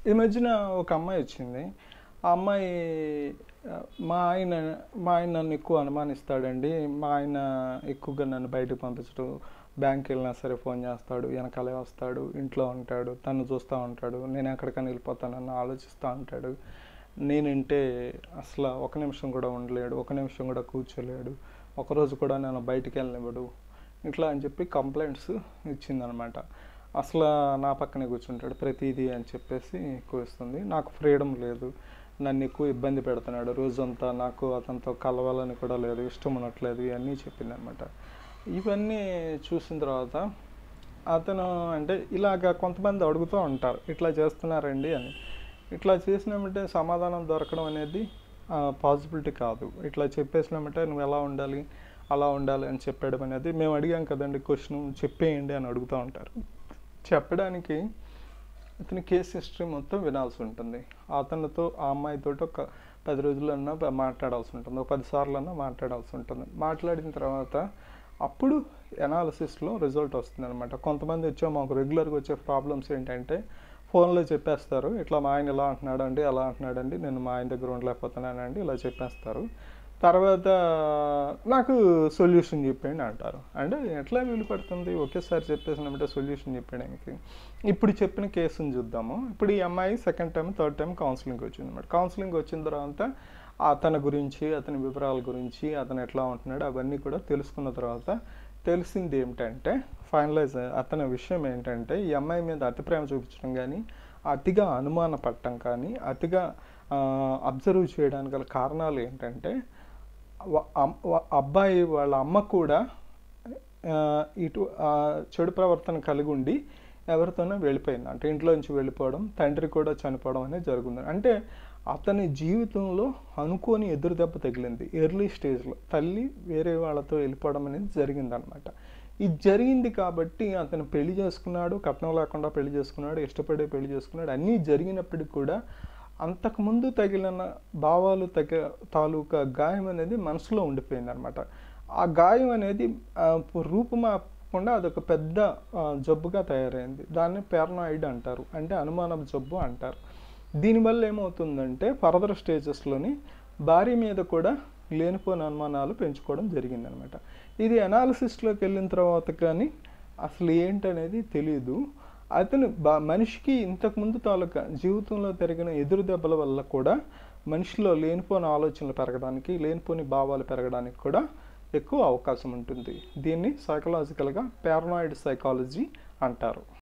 ఈ మధ్యన ఒక అమ్మాయి వచ్చింది. ఆ అమ్మాయి మా ఆయన మా ఆయన నన్ను ఎక్కువ అనుమానిస్తాడండి. మా ఆయన ఎక్కువగా నన్ను బయటకు పంపించడు. బ్యాంక్కి వెళ్ళినా సరే ఫోన్ చేస్తాడు, వెనకాలే వస్తాడు, ఇంట్లో ఉంటాడు, తను చూస్తూ ఉంటాడు, నేను ఎక్కడికైనా వెళ్ళిపోతానని ఆలోచిస్తూ ఉంటాడు. నేనంటే అసలు ఒక నిమిషం కూడా ఉండలేడు, ఒక నిమిషం కూడా కూర్చోలేడు, ఒకరోజు కూడా నేను బయటికి వెళ్ళనివ్వడు, ఇట్లా అని చెప్పి కంప్లైంట్స్ ఇచ్చిందనమాట. అసలు నా పక్కనే కూర్చుంటాడు ప్రతిదీ అని చెప్పేసి ఎక్కువ ఇస్తుంది. నాకు ఫ్రీడమ్ లేదు, నన్ను ఎక్కువ ఇబ్బంది పెడుతున్నాడు, రోజంతా నాకు అతనితో కలవాలని కూడా లేదు, ఇష్టం ఉండట్లేదు, ఇవన్నీ చెప్పిందనమాట. ఇవన్నీ చూసిన తర్వాత అతను అంటే ఇలాగ కొంతమంది అడుగుతూ ఉంటారు, ఇట్లా చేస్తున్నారండి అని. ఇట్లా చేసినామంటే సమాధానం దొరకడం అనేది పాసిబిలిటీ కాదు. ఇట్లా చెప్పేసినామంటే నువ్వు ఎలా ఉండాలి అలా ఉండాలి అని చెప్పడం అనేది, మేము అడిగాం కదండి క్వశ్చన్, చెప్పేయండి అని అడుగుతూ ఉంటారు. చెప్పడానికి అతని కేసు హిస్టరీ మొత్తం వినాల్సి ఉంటుంది. అతనితో ఆ అమ్మాయితో ఒక 10 రోజులన్నా మాట్లాడాల్సి ఉంటుంది, ఒక 10 సార్లన్నా మాట్లాడాల్సి ఉంటుంది. మాట్లాడిన తర్వాత అప్పుడు ఎనాలిసిస్లో రిజల్ట్ వస్తుంది అనమాట. కొంతమంది మాకు రెగ్యులర్గా వచ్చే ప్రాబ్లమ్స్ ఏంటంటే ఫోన్లో చెప్పేస్తారు, ఇట్లా మా ఆయన ఇలా అంటున్నాడండి, అలా అంటున్నాడండి, నేను మా ఆయన దగ్గర ఉండలేకపోతున్నానండి, ఇలా చెప్పేస్తారు. తర్వాత నాకు సొల్యూషన్ చెప్పండి అంటారు. అంటే ఎట్లా వీలు పడుతుంది ఒకేసారి చెప్పేసినప్పుడు సొల్యూషన్ చెప్పడానికి? ఇప్పుడు చెప్పిన కేసుని చూద్దాము. ఇప్పుడు ఈ అమ్మాయి second time third time counselling వచ్చింది అనమాట. కౌన్సిలింగ్ వచ్చిన తర్వాత అతని గురించి, అతని వివరాల గురించి, అతను ఎట్లా ఉంటున్నాడు అవన్నీ కూడా తెలుసుకున్న తర్వాత తెలిసింది ఏమిటంటే, ఫైనలైజ్ అతని విషయం ఏంటంటే, ఈ అమ్మాయి మీద అతి ప్రేమ చూపించడం కానీ, అతిగా అనుమాన పడటం కానీ, అతిగా అబ్జర్వ్ చేయడానికి గల కారణాలు ఏంటంటే, అబ్బాయి వాళ్ళ అమ్మ కూడా ఇటు చెడు ప్రవర్తన కలిగి ఉండి ఎవరితోనో వెళ్ళిపోయింది. అంటే ఇంట్లో నుంచి వెళ్ళిపోవడం, తండ్రి కూడా చనిపోవడం అనేది జరుగుతుంది. అంటే అతని జీవితంలో అనుకోని ఎదురు దెబ్బ తగిలింది. ఎర్లీ స్టేజ్లో తల్లి వేరే వాళ్ళతో వెళ్ళిపోవడం అనేది జరిగిందనమాట. ఇది జరిగింది కాబట్టి అతను పెళ్లి చేసుకున్నాడు, కట్నం లేకుండా పెళ్లి చేసుకున్నాడు, ఇష్టపడే పెళ్లి చేసుకున్నాడు. అన్నీ జరిగినప్పటికీ కూడా అంతకుముందు తగిలిన భావాలు తాలూకా గాయం అనేది మనసులో ఉండిపోయింది అనమాట. ఆ గాయం అనేది రూపుమాపకుండా అదొక పెద్ద జబ్బుగా తయారైంది. దాన్ని పారనాయిడ్ అంటారు, అంటే అనుమానపు జబ్బు అంటారు. దీనివల్ల ఏమవుతుందంటే ఫర్దర్ స్టేజెస్లోని భార్య మీద కూడా లేనిపోయిన అనుమానాలు పెంచుకోవడం జరిగిందనమాట. ఇది అనాలిసిస్లోకి వెళ్ళిన తర్వాత కానీ అసలు ఏంటనేది తెలియదు. అతను మనిషికి ఇంతకుముందు తాలూకా జీవితంలో జరిగిన ఎదురు దెబ్బల వల్ల కూడా మనిషిలో లేనిపోని ఆలోచనలు పెరగడానికి, లేనిపోని భావాలు పెరగడానికి కూడా ఎక్కువ అవకాశం ఉంటుంది. దీన్ని సైకలాజికల్గా పారనాయిడ్ సైకాలజీ అంటారు.